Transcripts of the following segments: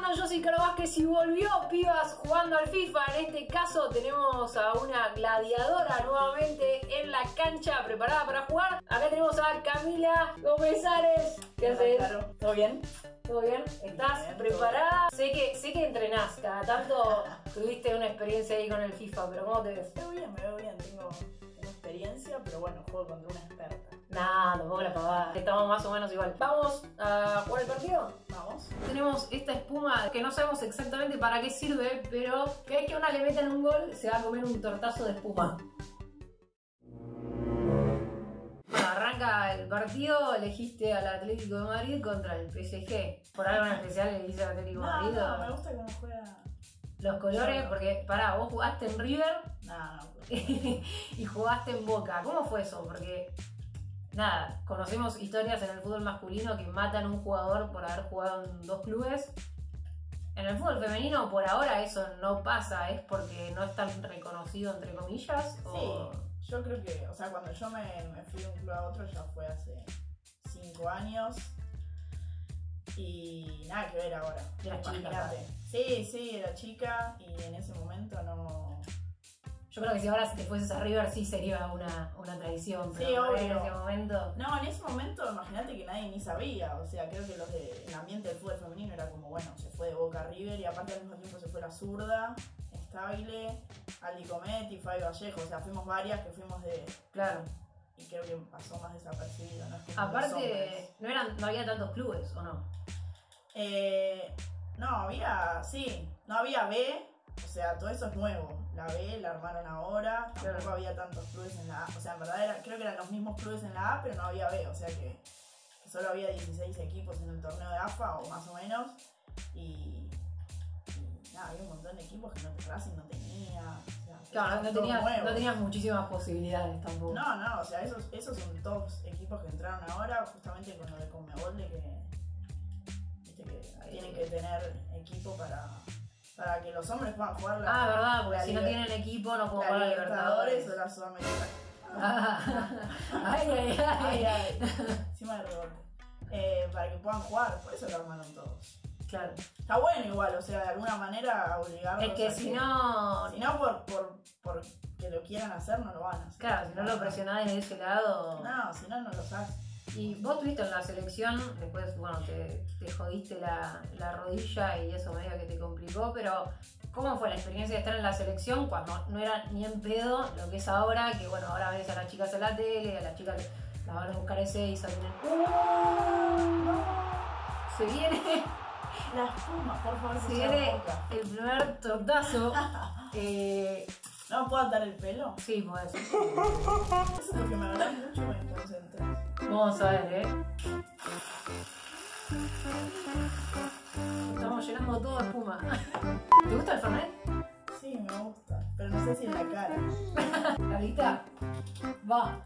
están? Yo soy Caro Vázquez y volvió Pibas jugando al FIFA. En este caso tenemos a una gladiadora nuevamente en la cancha preparada para jugar. Acá tenemos a Camila Gómez Ares. ¿Qué haces? Claro. ¿Todo bien? ¿Todo bien? ¿Estás Bien, preparada? Sé que entrenás, cada tanto tuviste una experiencia ahí con el FIFA, pero ¿cómo te ves? Me veo bien, tengo experiencia, pero bueno, juego contra una experta. Nah, tampoco la pavada. Estamos más o menos igual. ¿Vamos a jugar el partido? Vamos. Tenemos esta espuma que no sabemos exactamente para qué sirve, pero que es que una le metan un gol, se va a comer un tortazo de espuma. Bueno, arranca el partido, elegiste al Atlético de Madrid contra el PSG. ¿Por algo en especial elegiste al Atlético de Madrid? No, me gusta cómo juega. Los colores, porque pará, vos jugaste en River No. y jugaste en Boca. ¿Cómo fue eso? Porque nada, conocemos historias en el fútbol masculino que matan a un jugador por haber jugado en dos clubes. En el fútbol femenino por ahora eso no pasa, ¿es porque no es tan reconocido entre comillas? ¿O? Sí, yo creo que, o sea, cuando yo me fui de un club a otro ya fue hace 5 años. Y nada que ver ahora. Era chica. Imagínate. Sí, era chica y en ese momento no. Yo creo que si ahora te fueses a River sí sería una tradición, pero Sí, obvio. en ese momento... No, en ese momento imagínate que nadie ni sabía, o sea, creo que el ambiente del fútbol femenino era como, bueno, se fue de Boca a River y aparte al mismo tiempo se fue la Zurda, Estable, Aldi Comet y Fabi Vallejo, o sea, fuimos varias que fuimos de... Claro. Y creo que pasó más desapercibido, ¿no? Es como Aparte, no había tantos clubes, ¿o no? No, había B, o sea, todo eso es nuevo. La B la armaron ahora, tampoco Claro. había tantos clubes en la A. O sea, en verdad creo que eran los mismos clubes en la A, pero no había B, o sea que solo había 16 equipos en el torneo de AFA, o más o menos. Y nada, había un montón de equipos que Racing no tenía. O sea, Claro, no tenías muchísimas posibilidades tampoco. No, o sea, esos son todos equipos que entraron ahora, justamente con lo de Conmebol, de que, viste, que tienen que tener equipo para que los hombres puedan jugar la verdad, porque la si no liber- tienen equipo no pueden la jugar a Libertadores Libertadores. o la Sudamericana. Ay. Encima del rebote. Para que puedan jugar, por eso lo armaron todos. Claro. Está bueno igual, o sea, de alguna manera obligarlos Es que a si no... Si no por que lo quieran hacer, no lo van a hacer. Claro, si no lo presionás desde ese lado... No, si no, no lo sabes. Y vos tuviste en la selección, después, bueno, te jodiste la rodilla y eso medio que te complicó, pero ¿cómo fue la experiencia de estar en la selección cuando no era ni en pedo lo que es ahora? Que bueno, ahora ves a las chicas en la tele, a las chicas las van a buscar ese y salen... Se viene... La espuma, por favor, Se viene el primer tortazo. ¿No puedo atar el pelo? Sí, podés. Eso es porque me hablas mucho y me concentras. Vamos a ver, Estamos llenando todo de espuma. ¿Te gusta el Fernet? Sí, me gusta, pero no sé si en la cara. ¿La lista? Va.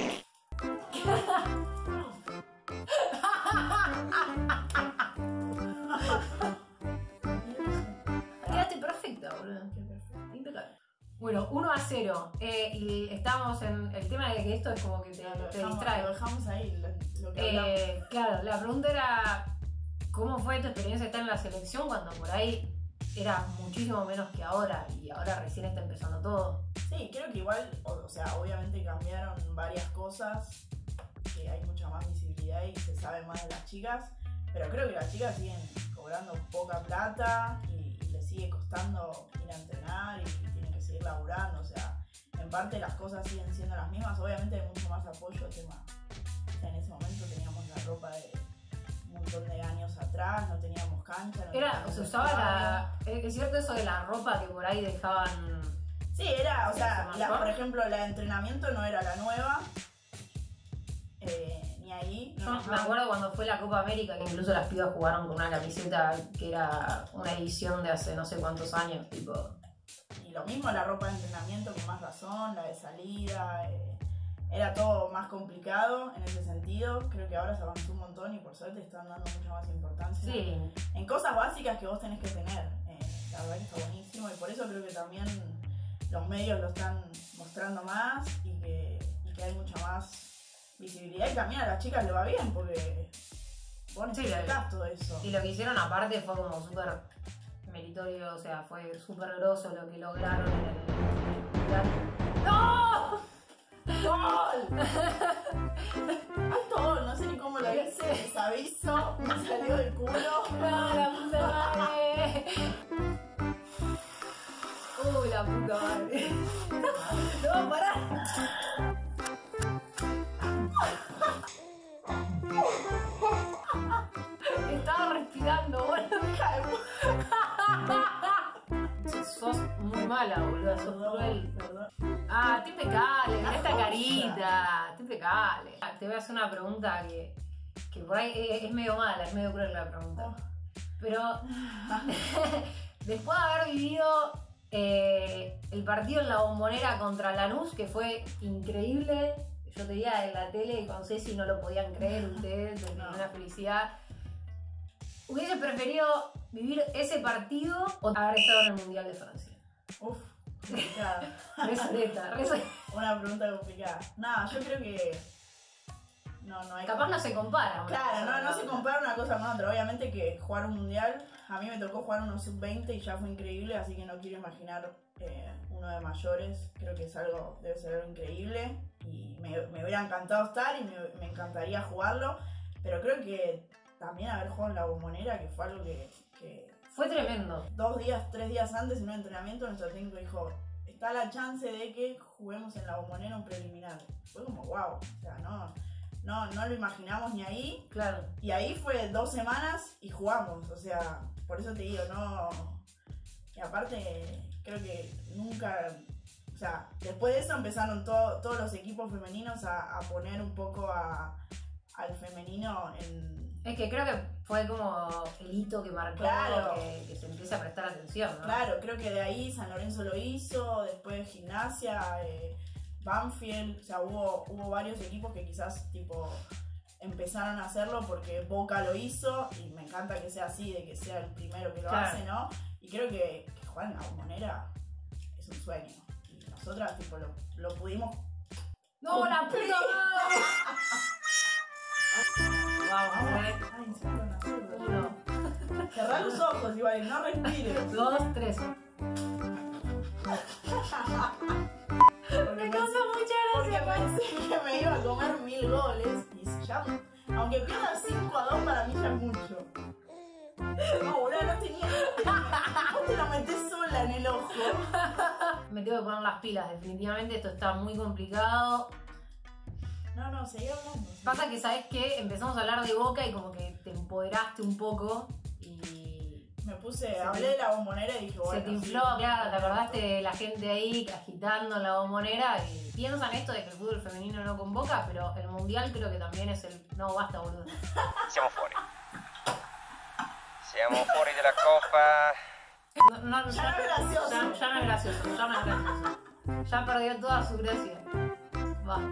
Quedaste perfecta, boludo. Qué perfecto. Impecable. Bueno, 1-0. Y estábamos en el tema de que esto es como que te distrae. Lo dejamos ahí, lo que hablamos. Claro, la pregunta era ¿cómo fue tu experiencia de estar en la selección cuando por ahí era muchísimo menos que ahora y ahora recién está empezando todo? Sí, creo que igual, o sea, obviamente cambiaron varias cosas, que hay mucha más visibilidad y se sabe más de las chicas, pero creo que las chicas siguen cobrando poca plata y les sigue costando ir a entrenar y tienen que seguir laburando, o sea, en parte las cosas siguen siendo las mismas, obviamente hay mucho más apoyo, tema, o sea, en ese momento teníamos la ropa de un montón de años atrás, no teníamos cancha, no teníamos Se usaba es cierto eso de la ropa que por ahí dejaban. Sí, era, o sea, ¿mejor? por ejemplo, la de entrenamiento no era la nueva, ni ahí. Yo me acuerdo cuando fue la Copa América que incluso las pibas jugaron con una camiseta que era una edición de hace no sé cuántos años, tipo. Y lo mismo la ropa de entrenamiento, con más razón, la de salida, era todo más complicado en ese sentido. Creo que ahora se avanzó un montón y por suerte están dando mucha más importancia Sí. en cosas básicas que vos tenés que tener. La verdad que está buenísimo y por eso creo que también los medios lo están mostrando más y que hay mucha más visibilidad y también a las chicas le va bien porque vos Sí, necesitas todo eso. Y lo que hicieron aparte fue como súper meritorio, o sea, fue súper grosso lo que lograron en el mundial. ¡No! ¡Gol! Alto gol, no sé ni cómo lo hice, desaviso, me salió del culo. ¡No, la puta madre! La puta madre! ¡No, pará! Estaba respirando, boludo. Sos muy mala, boludo. Sos cruel. Perdón. Ah, te impecable, mirá esta carita. Te impecable. Te voy a hacer una pregunta que por ahí es medio mala, es medio cruel la pregunta. Pero después de haber vivido el partido en la Bombonera contra Lanús, que fue increíble, yo te veía en la tele y con Ceci no lo podían creer ustedes, de una felicidad. ¿Hubiese preferido vivir ese partido o haber estado en el Mundial de Francia? Uf, complicado. Resoleta. Una pregunta complicada. Nada, yo creo que no hay. Capaz no se compara. Claro, no se compara una cosa con otra. Obviamente que jugar un mundial, a mí me tocó jugar unos sub-20 y ya fue increíble, así que no quiero imaginar uno de mayores. Creo que debe ser algo increíble y me hubiera encantado estar y me encantaría jugarlo, pero creo que también haber jugado en la Bombonera, que fue algo que fue tremendo. 3 días antes en un entrenamiento nuestro técnico dijo, está la chance de que juguemos en la Bombonera un preliminar. Fue como wow, o sea, no lo imaginamos ni ahí. Claro. Y ahí fue 2 semanas y jugamos, o sea, por eso te digo, no. Y aparte, creo que nunca. O sea, después de eso empezaron todos los equipos femeninos a poner un poco al femenino en. Es que creo que fue como el hito que marcó, Claro. que se empiece a prestar atención, ¿no? Claro, creo que de ahí San Lorenzo lo hizo, después Gimnasia, Banfield, o sea, hubo varios equipos que quizás tipo empezaron a hacerlo porque Boca lo hizo y me encanta que sea así, de que sea el primero que lo hace, ¿no? Y creo que jugar en la Bombonera es un sueño. Y nosotras tipo lo pudimos. ¡No, la puta madre! Vamos, Ay, se fueron a hacerlo. Cerrá los ojos igual, no respires. 2, 3. Me causa mucha Porque gracia. pensé que me iba a comer 1000 goles y ya, aunque pierda 5-2 para mí ya es mucho. No, boludo, no tenía. Vos te lo metés sola en el ojo. Me tengo que poner las pilas, definitivamente esto está muy complicado. No, seguí hablando. Pasa que, ¿sabes qué? Empezamos a hablar de Boca y como que te empoderaste un poco y Me hablé de la Bombonera y dije, bueno. se te infló, sí, claro, te acordaste de la gente ahí agitando en la Bombonera y piensan esto de que el fútbol femenino no convoca, pero el mundial creo que también es el... No, basta, boludo. Siamo fuori. Siamo fuori della Coppa. Ya no es gracioso. Ya no es gracioso, ya no es gracioso. Ya perdió toda su gracia. Va.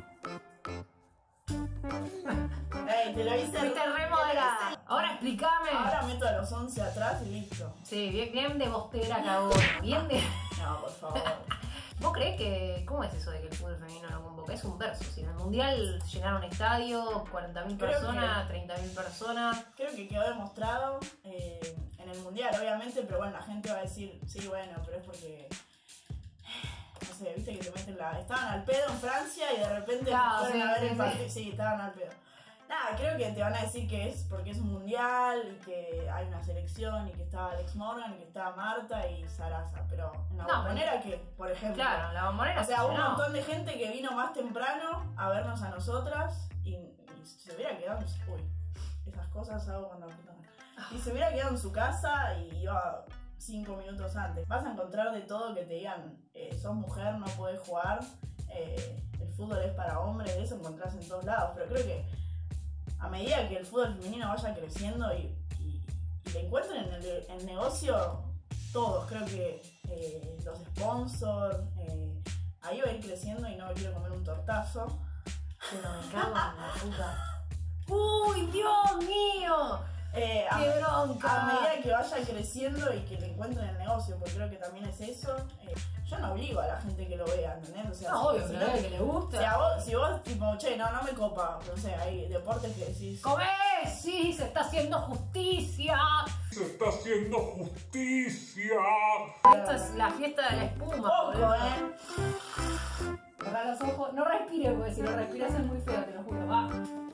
Ey, te lo hice. Fuiste re moderada. Ahora explícame. Ahora meto a los 11 atrás y listo. Sí, bien de bostera cagona. Bien de... No, por favor. ¿Vos creés que... ¿Cómo es eso de que el fútbol femenino no convoca? Es un verso. Si en el mundial llenaron estadio, 40.000 Creo personas, 30.000 personas. Creo que quedó demostrado en el mundial, obviamente, pero bueno, la gente va a decir, sí, bueno, pero es porque. No sé, viste que te meten la. Estaban al pedo en Francia y de repente Claro, fueron sí, a ver sí, el partido. Sí, estaban al pedo. Nada, creo que te van a decir que es porque es un mundial y que hay una selección y que estaba Alex Morgan y que estaba Marta y Sarasa, pero en la Bombonera que, por ejemplo. Claro, la Bombonera. O sea, hubo un no. montón de gente que vino más temprano a vernos a nosotras y se hubiera quedado. Uy, esas cosas hago cuando. Y se hubiera quedado en su casa y iba 5 minutos antes. Vas a encontrar de todo que te digan, sos mujer, no podés jugar, el fútbol es para hombres, eso encontrás en todos lados. Pero creo que a medida que el fútbol femenino vaya creciendo y le encuentren el negocio todos, creo que los sponsors, ahí va a ir creciendo y no me quiero comer un tortazo. Pero me cago en la puta. ¡Uy, Dios mío! ¡Qué bronca! A medida que vaya creciendo y que le encuentren el negocio, porque creo que también es eso. Yo no obligo a la gente que lo vea, ¿entendés? O sea, No, obvio, pero que le gusta. O sea, si vos tipo, che, no me copa, no sé, hay deportes que decís... ¡Comé! ¡Sí! ¡Se está haciendo justicia! ¡Se está haciendo justicia! Esta es la fiesta de la espuma. Poco, Cerrá los ojos. No respires, porque si lo respiras es muy feo, te lo juro. Va.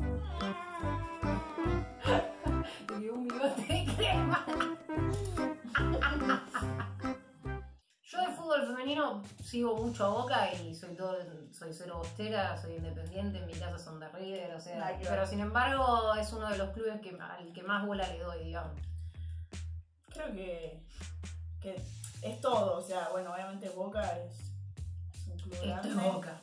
Te dio un bigote de crema. Yo de fútbol femenino sigo mucho a Boca y soy cero bostera, soy independiente, en mi casa son de River, o sea, pero sin embargo es uno de los clubes al que más bola le doy, digamos. Creo que es todo, o sea, bueno, obviamente Boca es un club grande. Esto es Boca.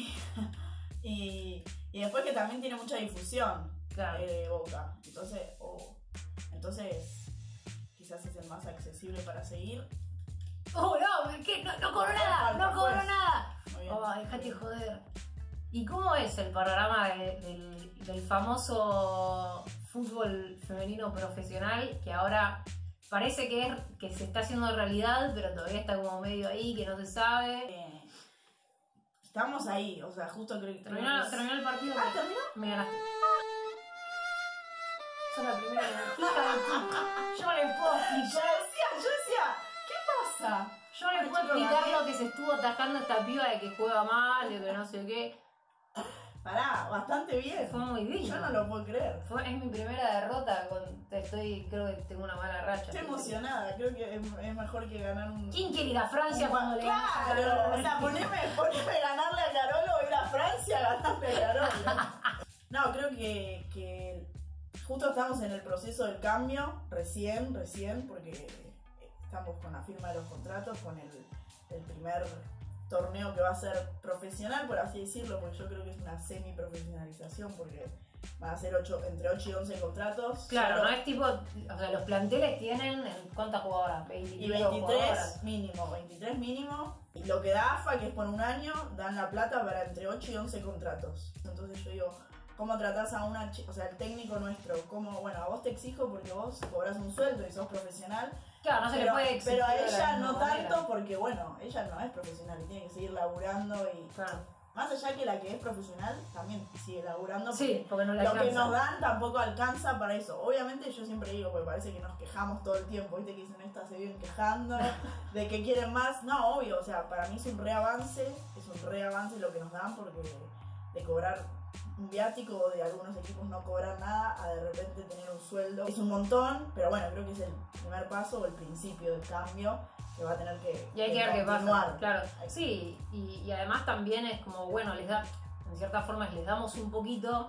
Y después que también tiene mucha difusión, claro. Boca, entonces quizás es el más accesible para seguir. ¡Oh, no! ¿Qué? No cobro nada! ¡No cobro nada! Muy bien. ¡Oh, déjate joder! ¿Y cómo es el panorama del famoso fútbol femenino profesional que ahora parece que se está haciendo realidad, pero todavía está como medio ahí, que no se sabe? Estamos ahí, o sea, justo creo que... Terminó el partido. Ah, ¿terminó? Me ganaste. Sos la primera hija de puta. Yo no le puedo explicar. Yo decía, ¿qué pasa? Yo no le puedo explicar lo que se estuvo atajando esta piba de que juega mal, de que no sé qué. Pará, bastante bien. Fue muy digno. Yo no lo puedo creer. Es mi primera derrota. Creo que tengo una mala racha. Estoy emocionada, creo que es mejor que ganar un... ¿Quién quiere ir a Francia cuando le ganas a Claro, Carolo? o sea, poneme ganarle a Carolo o ir a Francia a ganarle a Carolo. No, creo que justo estamos en el proceso del cambio, recién, porque estamos con la firma de los contratos, con el primer torneo que va a ser profesional, por así decirlo, porque yo creo que es una semi-profesionalización, porque van a ser entre 8 y 11 contratos. Claro, solo, no es tipo... O sea, los planteles tienen... ¿Cuántas jugadoras? y 23 mínimo. Y lo que da AFA, que es por un año, dan la plata para entre 8 y 11 contratos. Entonces yo digo, ¿cómo tratás a una chica? O sea, el técnico nuestro, bueno, a vos te exijo porque vos cobrás un sueldo y sos profesional. Claro, no se le puede exigir. Pero a de la ella misma no manera. tanto porque, bueno, ella no es profesional y tiene que seguir laburando y... Claro. Más allá que la que es profesional también sigue laburando. Sí, porque no le lo que alcanza. nos dan tampoco alcanza para eso. Obviamente yo siempre digo, porque parece que nos quejamos todo el tiempo, viste que dicen esta se viven quejando, de que quieren más. No, obvio, o sea, para mí es un re avance lo que nos dan, porque de cobrar un viático o de algunos equipos no cobrar nada a de repente tener un sueldo es un montón, pero bueno, creo que es el primer paso o el principio del cambio que va a tener que Y hay que ver qué pasa, continuar. claro. Sí, y además también es como, bueno, en cierta forma les damos un poquito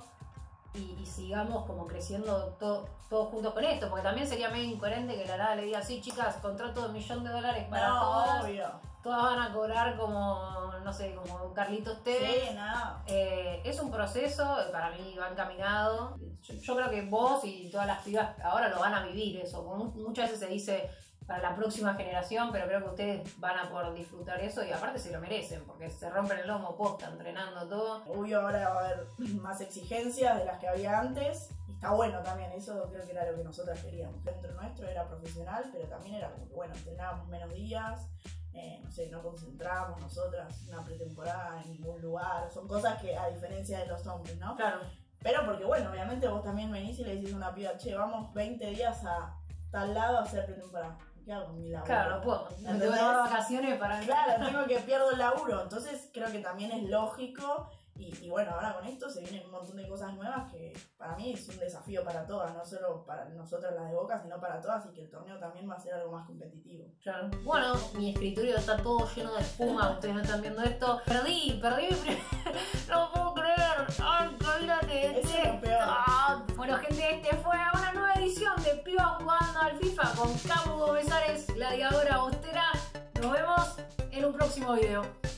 y sigamos como creciendo todos juntos con esto, porque también sería medio incoherente que la nada le diga, sí, chicas, contrato de $1.000.000 para todas. Obvio. Todas van a cobrar como, no sé, como Carlitos Tevez. Sí, nada. Es un proceso, para mí va encaminado. Yo creo que vos y todas las pibas ahora lo van a vivir eso. Muchas veces se dice para la próxima generación, pero creo que ustedes van a poder disfrutar eso y aparte se lo merecen, porque se rompen el lomo posta, entrenando todo. Obvio, ahora va a haber más exigencias de las que había antes. Y está bueno también, eso creo que era lo que nosotras queríamos. Dentro nuestro era profesional, pero también era como que, bueno, entrenábamos menos días. No sé, no concentrábamos nosotras una pretemporada en ningún lugar. Son cosas que, a diferencia de los hombres, ¿no? Claro. Pero porque, bueno, obviamente vos también venís y le decís a una piba, che, vamos 20 días a tal lado a hacer pretemporada. ¿Qué hago con mi laburo? Claro, no puedo. No ¿Entendés? tengo que tomar vacaciones para... Claro, tengo que pierdo el laburo. Entonces creo que también es lógico. Y bueno, ahora con esto se vienen un montón de cosas nuevas que para mí es un desafío para todas, no solo para nosotras las de Boca, sino para todas, y que el torneo también va a ser algo más competitivo. Claro. Bueno, mi escritorio está todo lleno de espuma, ustedes no están viendo esto. Perdí mi primer... No puedo creer. Ay, cállate. Eso es lo peor. Bueno, gente, este fue una nueva edición de Piba jugando al FIFA con Camu Gómez Ares, gladiadora bostera. Nos vemos en un próximo video.